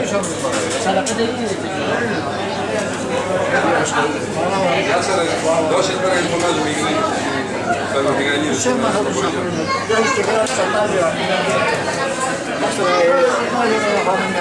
Δώσε πέρα και φωνάζω μικρή. Θέλω να την γανίσω. Σε έμαθα τους αγώνες. Δεν έχεις και γράψει τα τάλια. Είμαστε όλοι να πάμε μια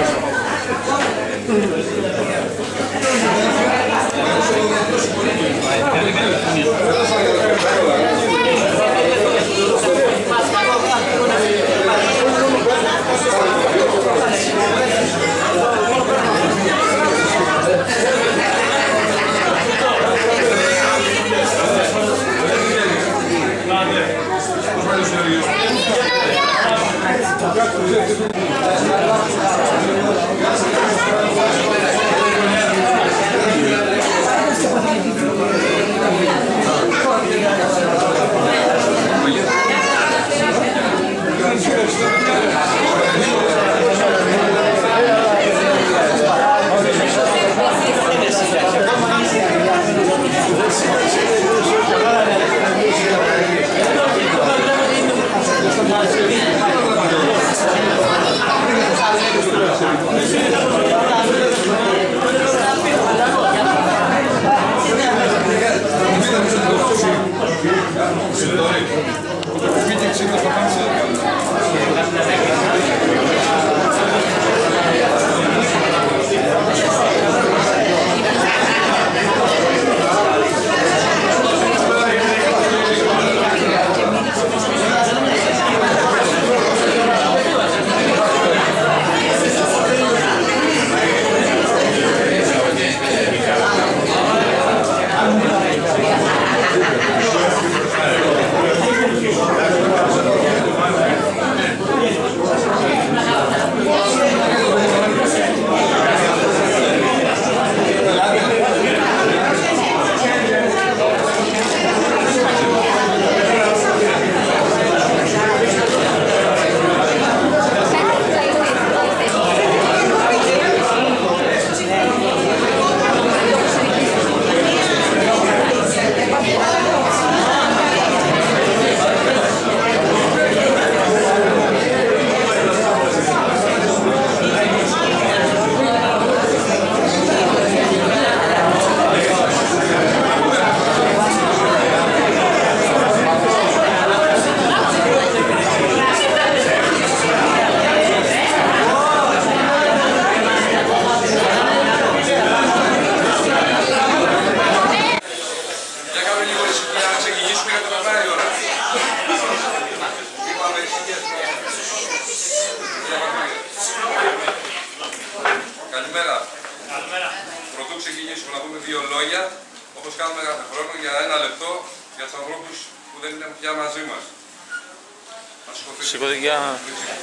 Σήκω για...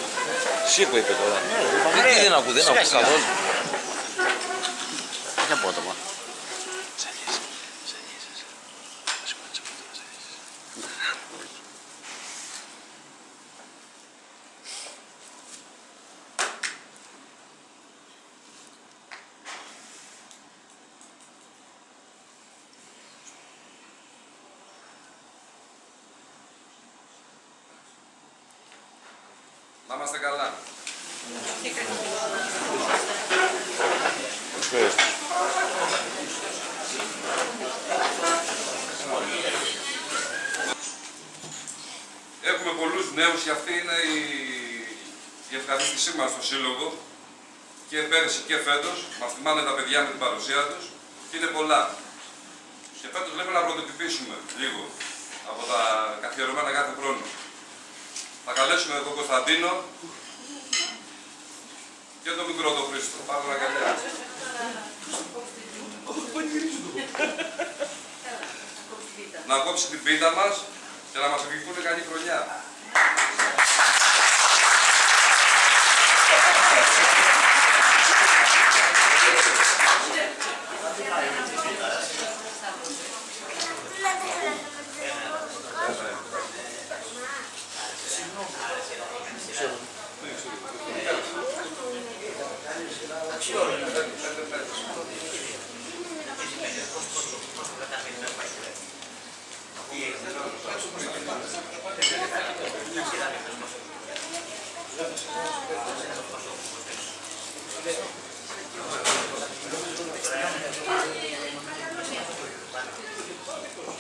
Σήκω είπε τώρα. Δεν ακούω καθόλου. Είναι απότομα. Να είμαστε καλά. Έχουμε πολλούς νέους και αυτή είναι η ευχαρίστησή μας στο Σύλλογο και πέρυσι και φέτος. Μας θυμάνε τα παιδιά με την παρουσία τους και είναι πολλά. Και φέτος λέμε να πρωτοτυπήσουμε λίγο από τα καθιερωμένα κάθε χρόνο. Θα καλέσουμε τον Κωνσταντίνο και τον μικρό τον Χρήστο. Πάμε να καλέσουμε. Να κόψει την πίτα μας και να μας ευχηθούν καλή χρονιά.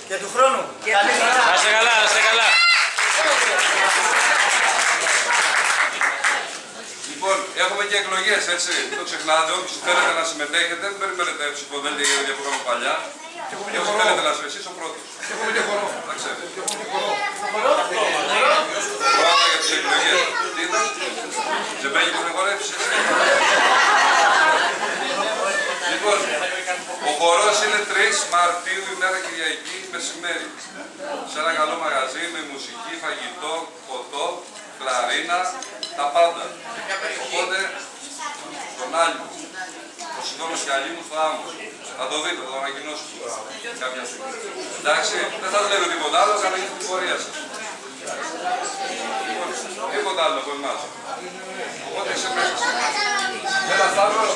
Και του χρόνου. Καλή χρονιά. Να είστε καλά, να είστε καλά. Λοιπόν, έχουμε και εκλογές, έτσι. Το ξεχνάτε. Όποιοι θέλετε να συμμετέχετε, δεν περιμένετε ψηφοδέλτια για ίδια που είχαμε παλιά. Και όσοι θέλετε να είστε εσείς ο πρώτος. Και έχουμε και χορό. Θα ξέρετε. Χορό. Πρώτα για τις εκλογές. Τι ήταν, Ζεμπέγη που είναι χορεύεις, έτσι. Λοιπόν, ο χορός είναι 3 Μαρτίου, ημέρα Κυριακή, μεσημέρι. Σε ένα καλό μαγαζί με μουσική, φαγητό, ποτό, κλαρίνα, τα πάντα. Οπότε, τον Άλυμο, το συγγνώμη και Αλήμου στο άμμο. Θα το δείτε, θα το ανακοινώσω κάποια στιγμή. Εντάξει, δεν θα λέμε τίποτα άλλο, θα γίνει την πορεία σας. Λοιπόν, τίποτα άλλο από εμάς. Οπότε είσαι μέσα. Έλα, Σταύρο.